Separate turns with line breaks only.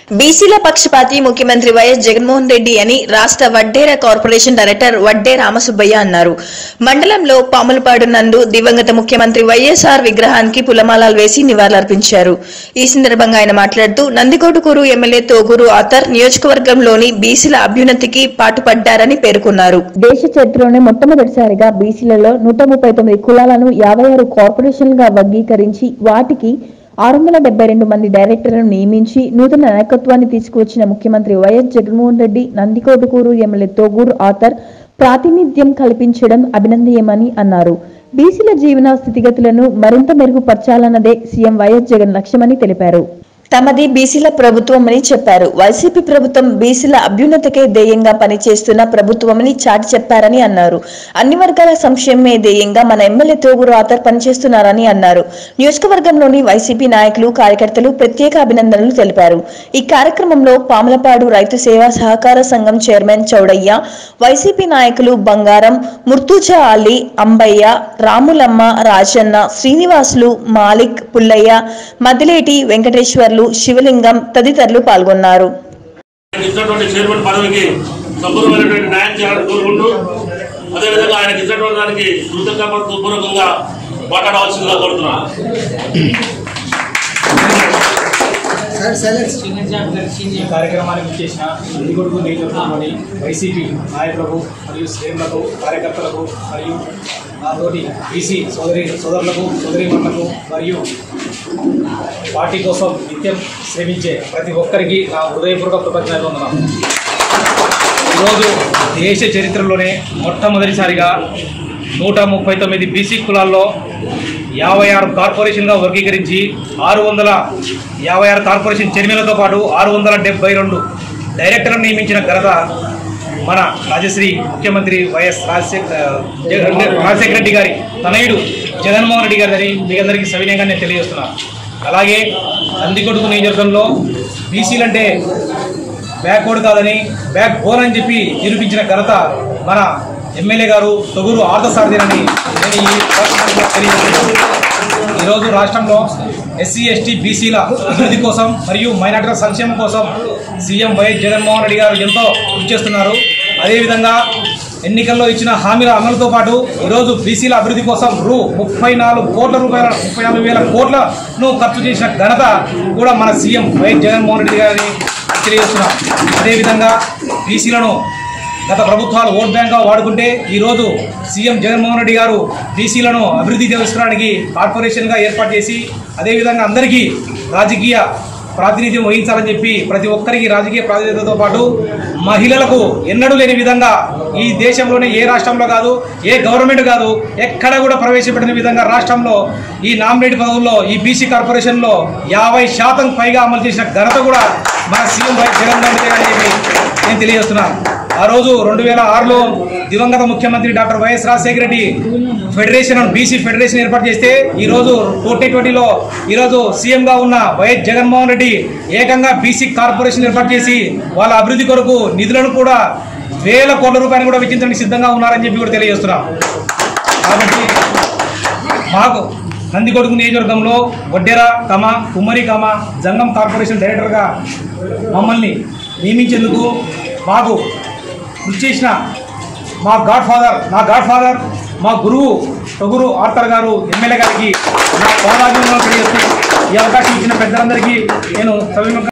బీసీల పక్షపాతి ముఖ్యమంత్రి వైఎస్ జగన్మోహన్ రెడ్డి అని రాష్ట్ర వడ్డేర కార్పొరేషన్ డైరెక్టర్ వడ్డే రామసుబ్బయ్య అన్నారు. మండలంలో పాములపాడు నందు దివంగత ముఖ్యమంత్రి వైఎస్ఆర్ విగ్రహానికి పులమాలలు వేసి నివాళులర్పించారు. ఈ సందర్భంగా ఆయన మాట్లాడుతూ నందికొట్కూరు ఎమ్మెల్యే తోగూరు ఆతర్ నియోజకవర్గంలోని బీసీల అభ్యున్నతికి పాటుపడ్డారని పేర్కొన్నారు. దేశ చరిత్రలోనే మొట్టమొదటిసారిగా బీసీలలో 139 కులాలను 56 కార్పొరేషన్లుగా వర్గీకరించి వాటికి 672 మంది డైరెక్టర్లను నియమించి నూతన నాయకత్వాన్ని తీసుకువచ్చిన ముఖ్యమంత్రి YS Jaganmohan Reddy Nandikotkur MLA Thoguru Arthur ప్రాతినిధ్యం కల్పించడం అభినందనీయమని అన్నారు. బీసీల జీవన స్థితిగతులను మరింత మెరుగుపరచాలన్నదే సీఎం వైఎస్ జగన్ లక్ష్యమని తెలిపారు. తమది బీసీల ప్రభుత్వమని చెప్పారు. వైసీపీ ప్రభుత్వం బీసీల అభ్యున్నతికే ధ్యేయంగా పనిచేస్తున్న ప్రభుత్వమని చాటి చెప్పారని అన్నారు. అన్ని వర్గాల సంక్షేమమే ధ్యేయంగా మన ఎమ్మెల్యే తోగూరు ఆతర్ పనిచేస్తున్నారని అన్నారు. నియోజకవర్గంలోని వైసీపీ నాయకులు కార్యకర్తలు ప్రత్యేక అభినందనలు తెలిపారు. ఈ కార్యక్రమంలో పాములపాడు రైతు సేవా సహకార సంఘం చైర్మన్ చౌడయ్య, వైసీపీ నాయకులు బంగారం, ముర్తుజా అలీ, అంబయ్య, రాములమ్మ, రాజన్న, శ్రీనివాసులు, మాలిక్, పుల్లయ్య, మదిలేటి వెంకటేశ్వర్లు, శివలింగం తదితరులు పాల్గొన్నారు.
కార్యక్రమానికి చేసిన నందికొట్కూరు నియోజకవర్గంలోని వైసీపీ నాయకులకు మరియు శ్రేణులకు, కార్యకర్తలకు మరియు నాతోటి బీసీ సోదరులకు, సోదరీమణులకు మరియు పార్టీ కోసం నిత్యం శ్రమించే ప్రతి ఒక్కరికి నా హృదయపూర్వక కృతజ్ఞతలు. ఈరోజు దేశ చరిత్రలోనే మొట్టమొదటిసారిగా 139 బీసీ కులాల్లో 56 కార్పొరేషన్గా వర్గీకరించి 656 కార్పొరేషన్ చైర్మన్లతో పాటు 672 డైరెక్టర్లను నియమించిన ఘనత మన రాజశ్రీ ముఖ్యమంత్రి వైఎస్ రాజశేఖర రెడ్డి గారి తనయుడు జగన్మోహన్ రెడ్డి గారిని మీ అందరికీ సవినయంగా నేను తెలియజేస్తున్నాను. అలాగే నందికొట్కూరు నియోజకవర్గంలో బీసీలంటే బ్యాక్వర్డ్ కాదని బ్యాక్ బోన్ అని చెప్పి నిరూపించిన ఘనత మన ఎమ్మెల్యే గారు తొగూరు ఆతర్ సారథిని నేను ఈ తెలియజేస్తున్నాను. ఈరోజు రాష్ట్రంలో ఎస్సీ ఎస్టీ బీసీల అభివృద్ధి కోసం మరియు మైనార్టీల సంక్షేమం కోసం సీఎం వైఎస్ జగన్మోహన్ రెడ్డి గారు ఎంతో కృషి చేస్తున్నారు. అదేవిధంగా ఎన్నికల్లో ఇచ్చిన హామీల అమలుతో పాటు ఈరోజు బీసీల అభివృద్ధి కోసం 34 కోట్ల రూపాయల 34,000 కోట్లను ఖర్చు చేసిన ఘనత కూడా మన సీఎం వైఎస్ జగన్మోహన్ రెడ్డి గారిని తెలియజేస్తున్నాం. అదేవిధంగా బీసీలను గత ప్రభుత్వాలు ఓట్ బ్యాంక్గా వాడుకుంటే ఈరోజు సీఎం జగన్మోహన్ రెడ్డి గారు బీసీలను అభివృద్ధి చేసుకోవడానికి కార్పొరేషన్గా ఏర్పాటు చేసి అదేవిధంగా అందరికీ రాజకీయ ప్రాతినిధ్యం వహించాలని చెప్పి ప్రతి ఒక్కరికి రాజకీయ ప్రాతినిధ్యంతో పాటు మహిళలకు ఎన్నడూ లేని విధంగా ఈ దేశంలోనే ఏ రాష్ట్రంలో కాదు, ఏ గవర్నమెంట్ కాదు, ఎక్కడ కూడా ప్రవేశపెట్టిన విధంగా రాష్ట్రంలో ఈ నామినేట్ పదవుల్లో ఈ బీసీ కార్పొరేషన్లో 50% పైగా అమలు చేసిన ఘనత కూడా మన సీఎం వైఎస్ జగన్మోహన్ రెడ్డి గారు అని నేను తెలియజేస్తున్నాను. ఆ రోజు 2006లో దివంగత ముఖ్యమంత్రి doctor YS Rajasekhara Reddy BC federation ఏర్పాటు చేస్తే ఈరోజు 2020లో ఈరోజు సీఎంగా ఉన్న వైఎస్ జగన్మోహన్ రెడ్డి ఏకంగా బీసీ కార్పొరేషన్ ఏర్పాటు చేసి వాళ్ళ అభివృద్ధి కొరకు నిధులను కూడా 1,000 కోట్ల రూపాయలు కూడా వెచ్చించడానికి సిద్ధంగా ఉన్నారని చెప్పి కూడా తెలియజేస్తున్నాం. కాబట్టి మాకు నందికొట్కూరు నియోజకవర్గంలో వడ్డేర కుమ్మరి జంగం కార్పొరేషన్ డైరెక్టర్గా మమ్మల్ని నియమించేందుకు మాకు కృషి చేసిన నా గాడ్ ఫాదర్ మా గురువు తొగూరు ఆతర్ గారు ఎమ్మెల్యే గారికి నా పాదాభివందనాలు తెలియజేస్తూ ఈ అవకాశం ఇచ్చిన పెద్దలందరికీ నేను